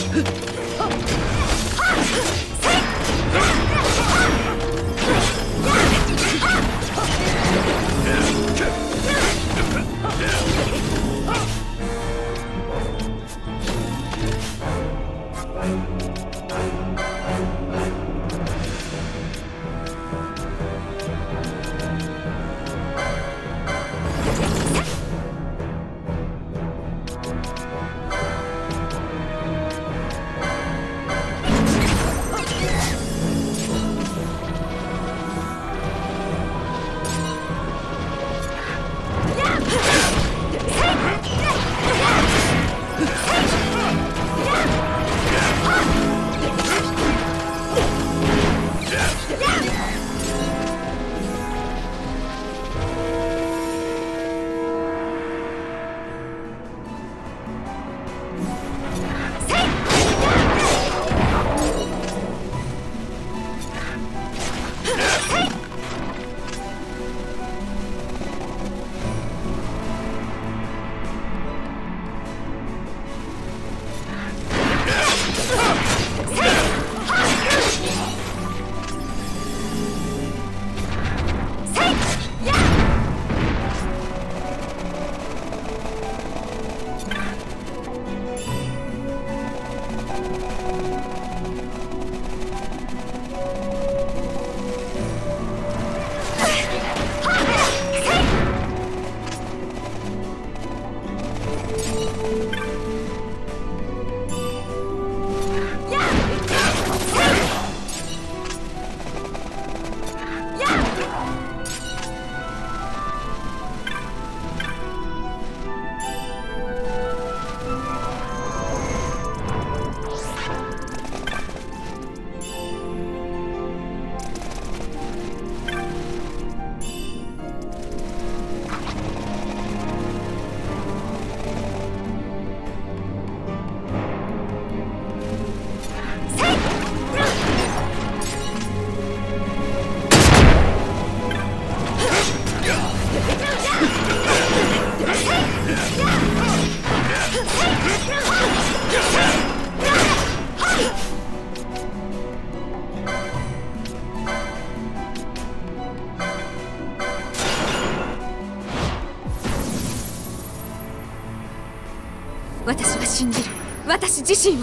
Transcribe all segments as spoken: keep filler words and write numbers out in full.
私は信じる。私自身を。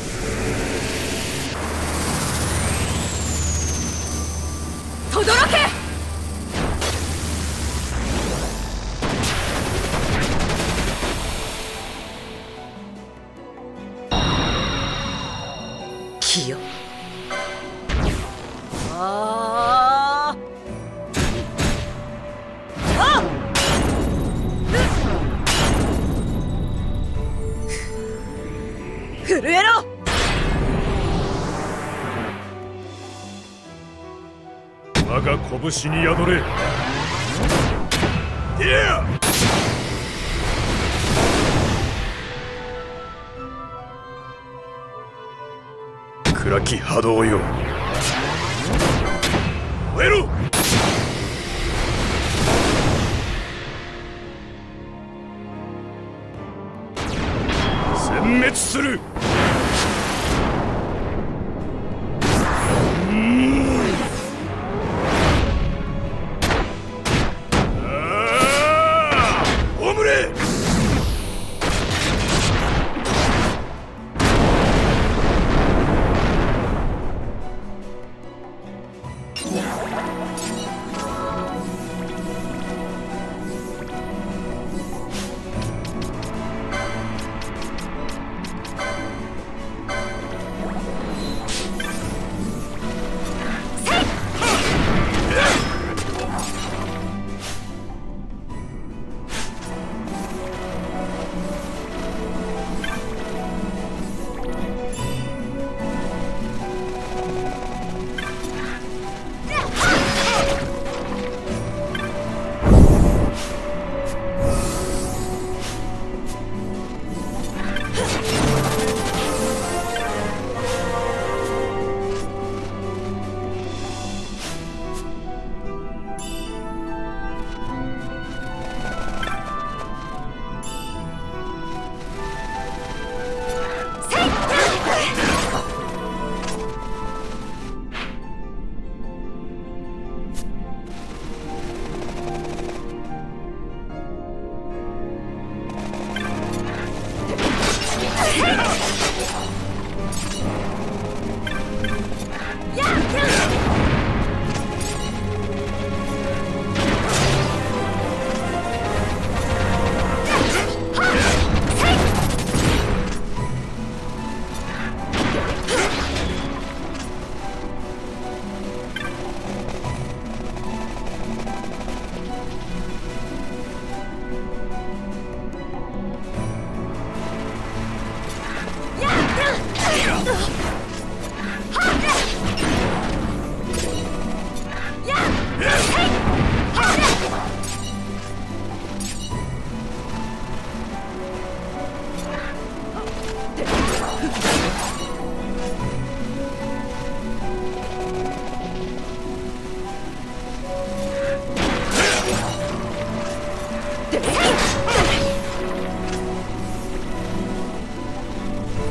轟け！気よ。ああ。あっ！震えろ！ 我が拳に宿れ。いや！暗き波動よ、燃えろ！殲滅する！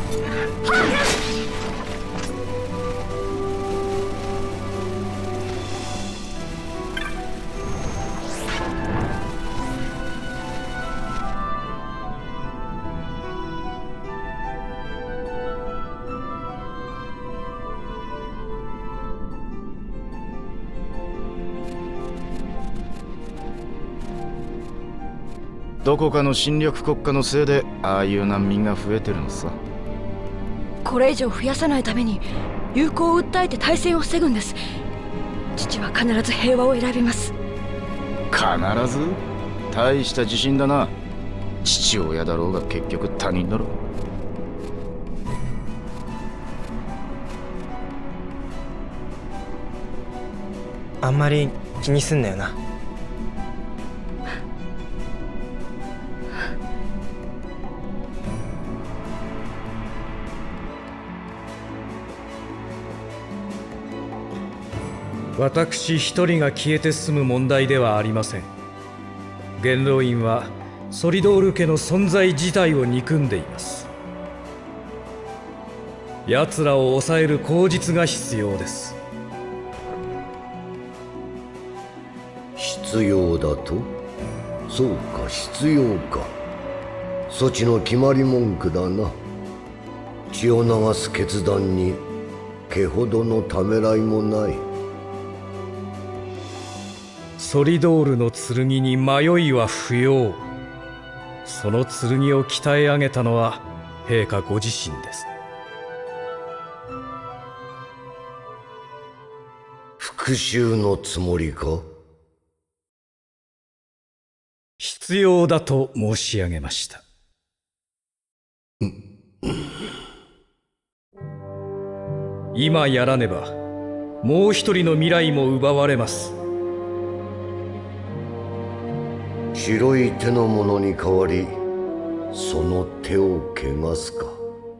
どこかの侵略国家のせいでああいう難民が増えてるのさ。 これ以上増やさないために友好を訴えて大戦を防ぐんです。父は必ず平和を選びます。 必ず？大した自信だな。父親だろうが結局他人だろ。 あんまり気にすんなよな。 私一人が消えて済む問題ではありません。元老院はソリドール家の存在自体を憎んでいます。奴らを抑える口実が必要です。 必要だと？そうか、必要か。措置の決まり文句だな。血を流す決断に毛ほどのためらいもない。 ソリドールの剣に迷いは不要。その剣を鍛え上げたのは陛下ご自身です。 復讐のつもりか？ 必要だと申し上げました。今やらねばもう一人の未来も奪われます。 白い手のものに代わりその手を汚すか。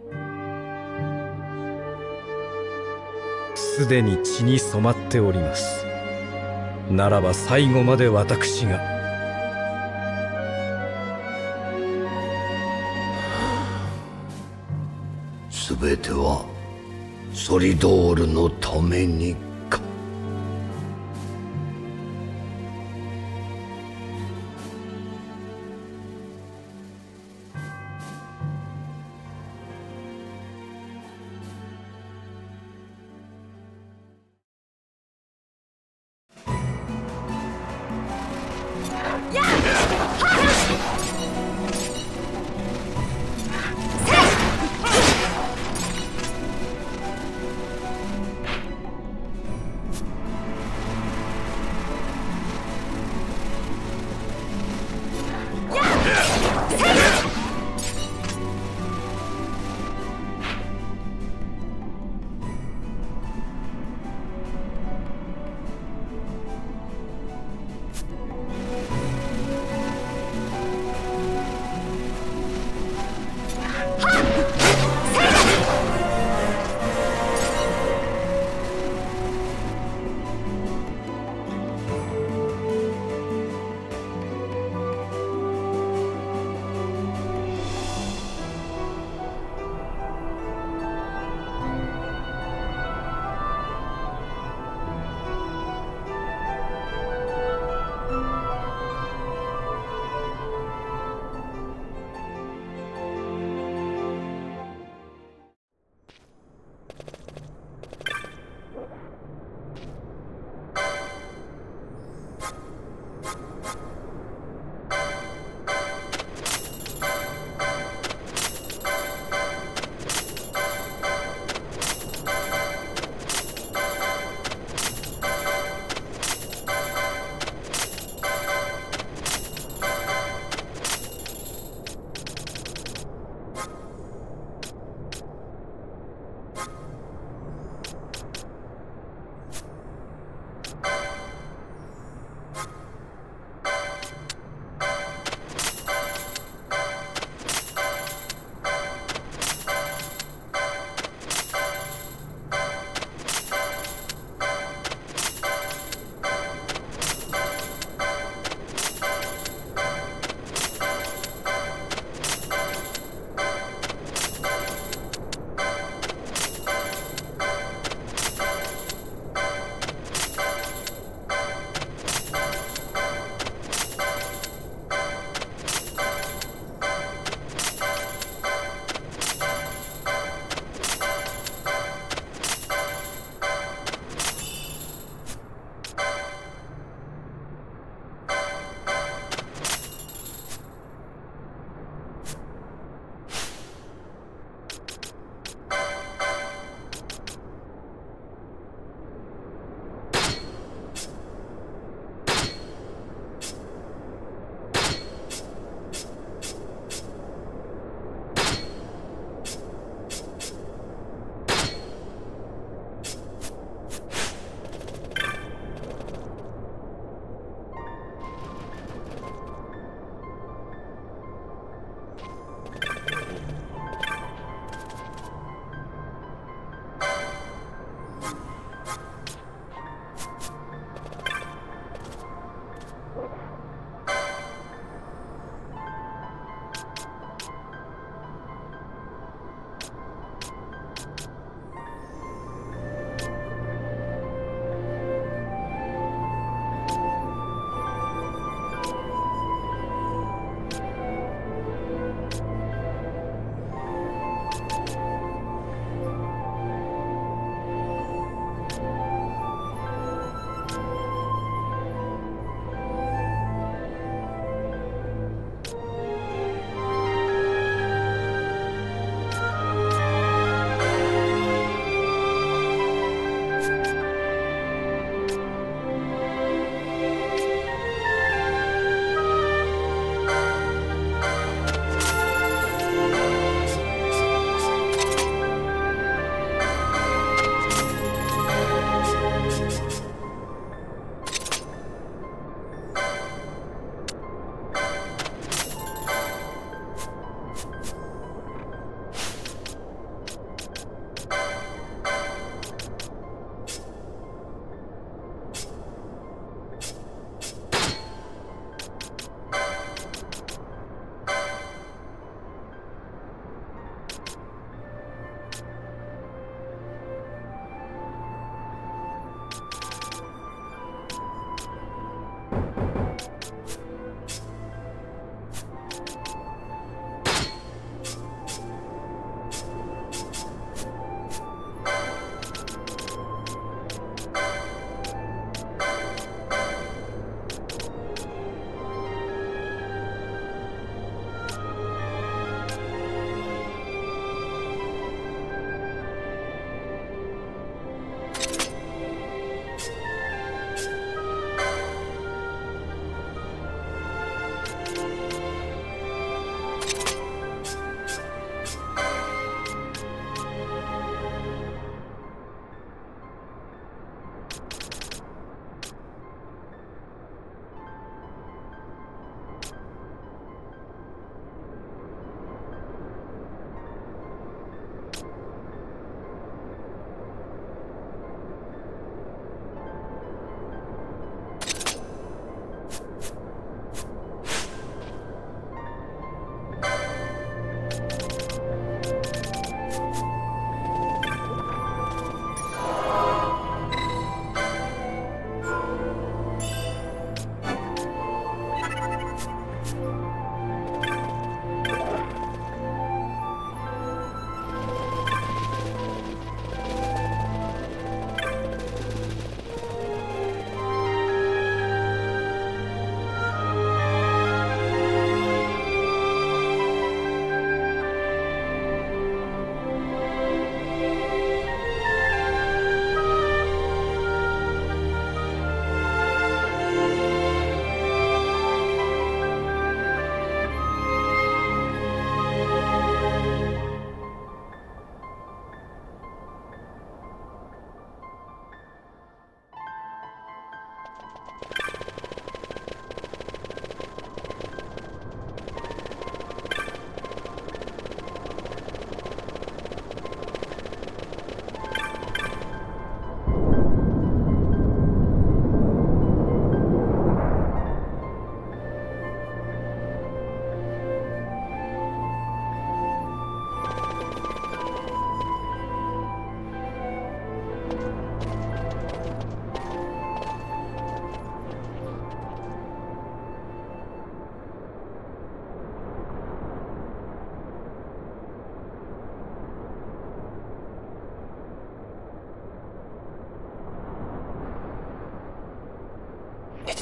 すでに血に染まっております。ならば最後まで私が。 すべてはソリドールのためにか。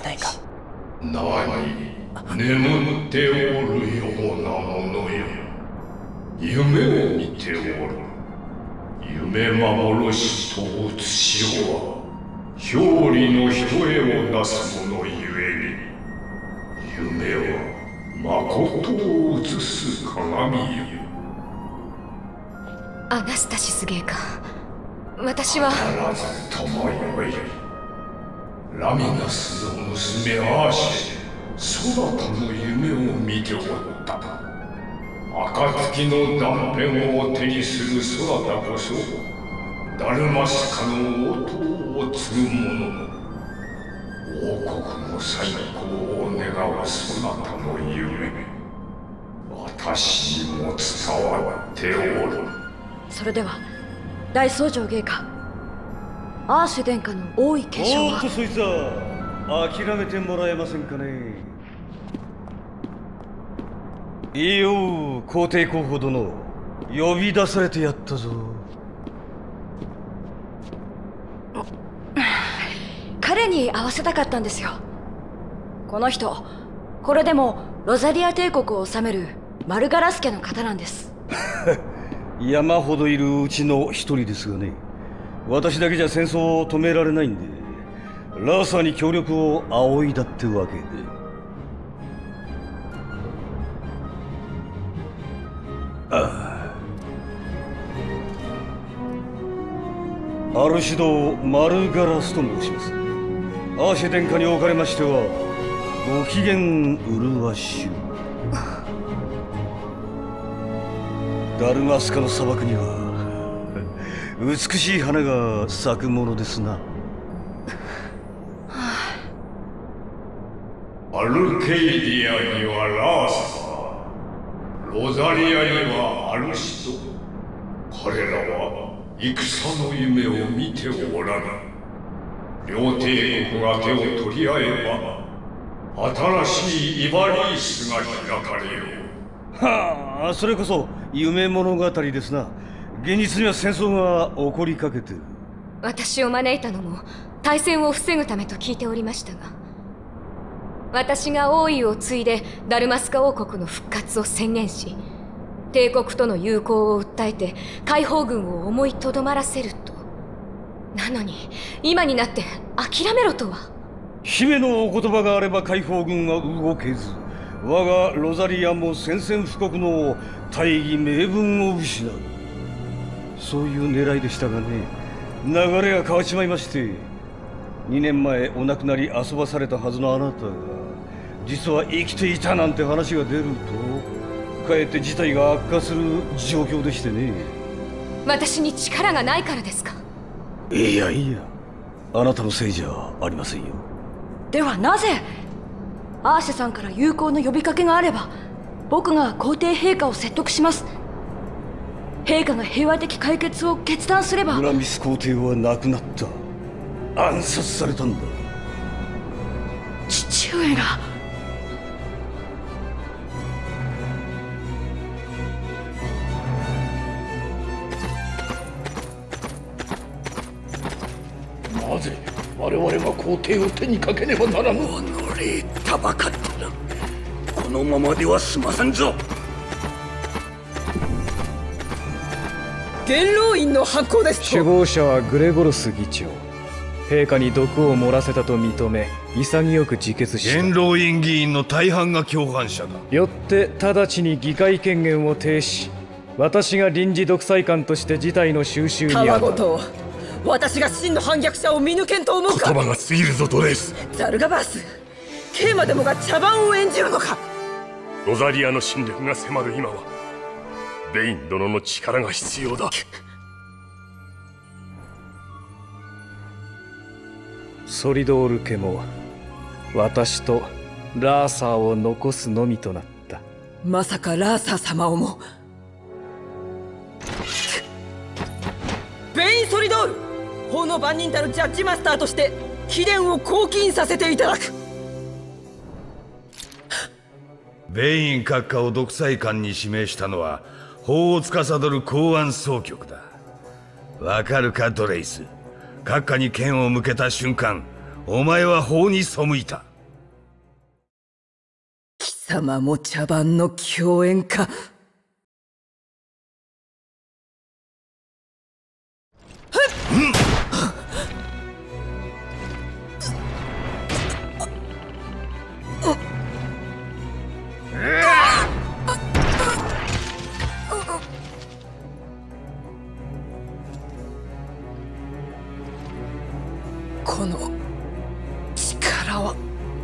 ないか。 何眠っておるようなものよ。夢を見ておる。夢幻と写しよは表裏の一重をなすものゆえに、夢は誠を映す鏡よ。 アナスタシス芸官、私は必ずともよい。ラミナスの娘アーシェ、そなたの夢を見ておった。暁の断片を手にするそなたこそ、ダルマスカの応答を継ぐ者。王国の再興を願うそなたの夢、私にも伝わっておる。 それでは大僧正芸官、アーシェ殿下の王位継承は。 おっとそいつは諦めてもらえませんかね。いいよ、皇帝候補殿、呼び出されてやったぞ。 彼に会わせたかったんですよ。この人、これでもロザリア帝国を治めるマルガラス家の方なんです。 山ほどいるうちの一人ですがね、私だけじゃ戦争を止められないんで、ラーサーに協力を仰いだってわけで。ああ、アルシド・マルガラスと申します。アーシェ殿下におかれましてはご機嫌麗しゅう。ダルマスカの砂漠には美しい花が咲くものですな。 アルケイディアにはラーサー、ロザリアにはアルシド。彼らは戦の夢を見ておらぬ。両帝国が手を取り合えば、新しいイバリースが開かれよう。 はあ、それこそ夢物語ですな。現実には戦争が起こりかけてる。 私を招いたのも大戦を防ぐためと聞いておりましたが、私が王位を継いでダルマスカ王国の復活を宣言し、帝国との友好を訴えて解放軍を思いとどまらせると。なのに今になって諦めろとは。 姫のお言葉があれば解放軍は動けず、我がロザリアも宣戦布告の大義名分を失う。そういう狙いでしたがね、流れが変わっちまいまして、にねんまえお亡くなり遊ばされたはずのあなたが実は生きていたなんて話が出ると、かえって事態が悪化する状況でしてね。 私に力がないからですか？ いやいや、あなたのせいじゃありませんよ。 ではなぜアーシェさんから友好の呼びかけがあれば、僕が皇帝陛下を説得します。陛下が平和的解決を決断すれば。 ウラミス皇帝は亡くなった。暗殺されたんだ。 父上が。 なぜ我々は皇帝を手にかけねばならぬ。 おのれ、たばかったな。このままでは済まさんぞ。 元老院の犯行ですと。 首謀者はグレゴロス議長。陛下に毒を漏らせたと認め、潔く自決した。 元老院議員の大半が共犯者だ。 よって直ちに議会権限を停止。私が臨時独裁官として事態の収拾に当たる。 たわごと私が真の反逆者を見抜けんと思うか。 言葉が過ぎるぞドレース。 ザルガバース、ケイマでもが茶番を演じるのか。 ロザリアの侵略が迫る今はベイン殿の力が必要だ。 ソリドール家も私とラーサーを残すのみとなった。 まさかラーサー様をも。ベイン・ソリドール、法の番人たるジャッジマスターとして貴殿を公金させていただく。 ベイン閣下を独裁官に指名したのは法を司る公安総局だ。わかるかドレイス。閣下に剣を向けた瞬間、お前は法に背いた。 様も茶番の共演か。この力は。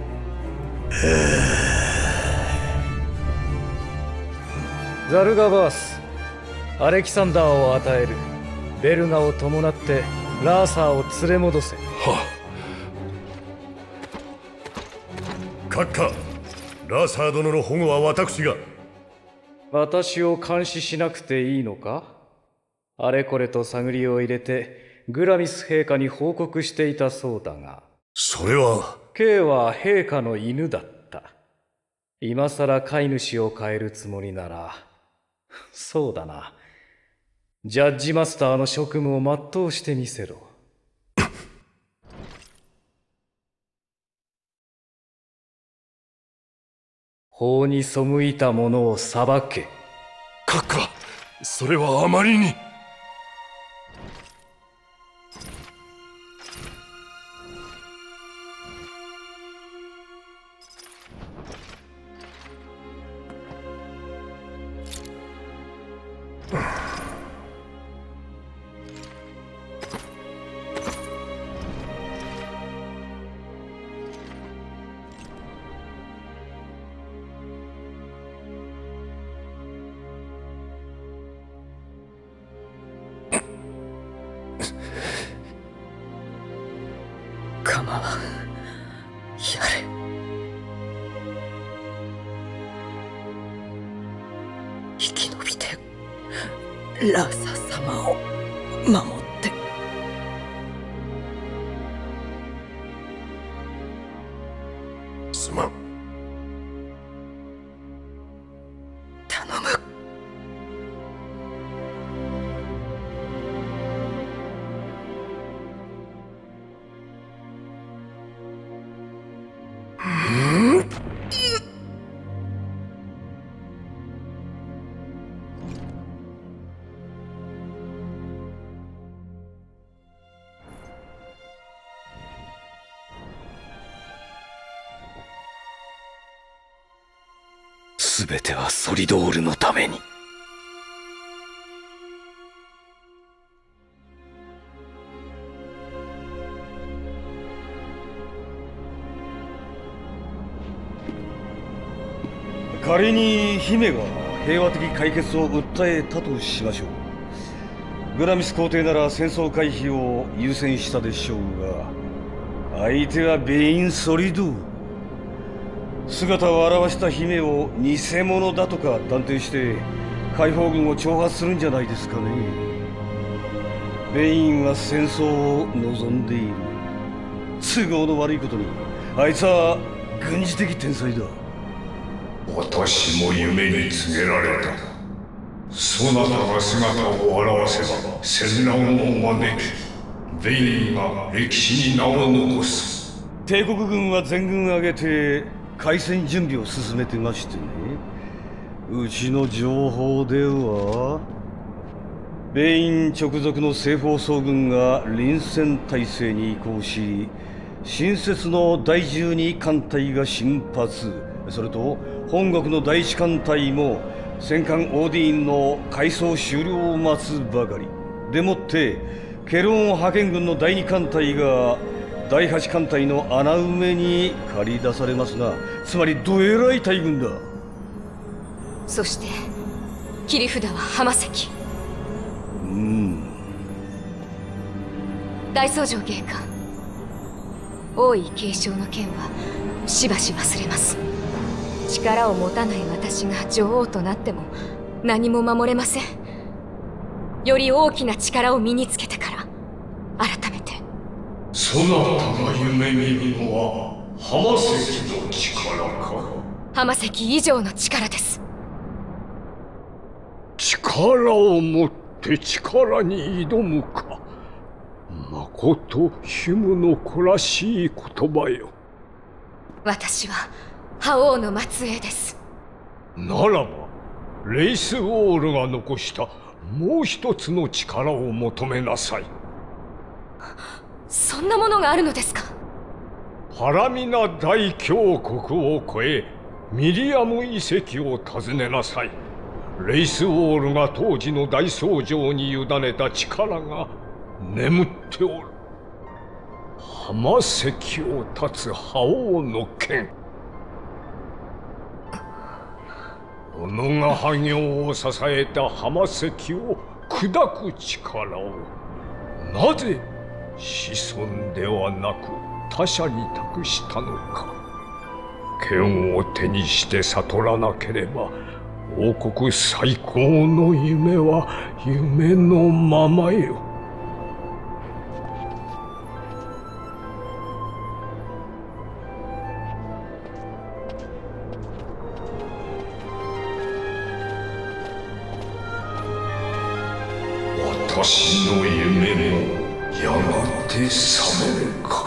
ザルガバース、アレキサンダーを与える。ベルガを伴ってラーサーを連れ戻せ。 はあ、閣下、ラーサー殿の保護は私が。 私を監視しなくていいのか？あれこれと探りを入れてグラミス陛下に報告していたそうだが。 それは。 K は陛下の犬だった。今さら飼い主を変えるつもりなら、そうだな。ジャッジマスターの職務を全うしてみせろ。法に背いた者を裁け。 閣下、それはあまりに。 構わん。やれ。生き延びてラーサ様を守って。 すまん。 頼む。 すべてはソリドールのために。 仮に姫が平和的解決を訴えたとしましょう。グラミス皇帝なら戦争回避を優先したでしょうが、相手はベイン・ソリドール。姿を現した姫を偽物だとか断定して解放軍を挑発するんじゃないですかね。ベインは戦争を望んでいる。都合の悪いことにあいつは軍事的天才だ。 私も夢に告げられた。そなたが姿を現せば戦乱を招き、ベインが歴史に名を残す。 帝国軍は全軍挙げて開戦準備を進めてましてね。うちの情報ではベイン直属の西方総軍が臨戦態勢に移行し、新設のだいじゅうに艦隊が進発。それと本国のだいいち艦隊も戦艦オーディーンの改装終了を待つばかりでもって、ケロン派遣軍のだいに艦隊がだいはち艦隊の穴埋めに駆り出されますな。つまりどえらい大軍だ。 そして切り札は浜関。 うん。 大僧正陛下、王位継承の件はしばし忘れます。力を持たない私が女王となっても何も守れません。より大きな力を身につけてから改めて。 そなたが夢見るのは浜関の力か。 浜関以上の力です。 力を持って力に挑むか。まことヒムの子らしい言葉よ。 私は覇王の末裔です。 ならばレイスウォールが残したもう一つの力を求めなさい。 そんなものがあるのですか？ パラミナ大峡谷を越えミリアム遺跡を訪ねなさい。レイスウォールが当時の大僧正に委ねた力が眠っておる。浜石を立つ覇王の剣。己が覇業を支えた浜石を砕く力をなぜ子孫ではなく他者に託したのか。剣を手にして悟らなければ王国最高の夢は夢のままよ。 私の夢もやがて覚めるか。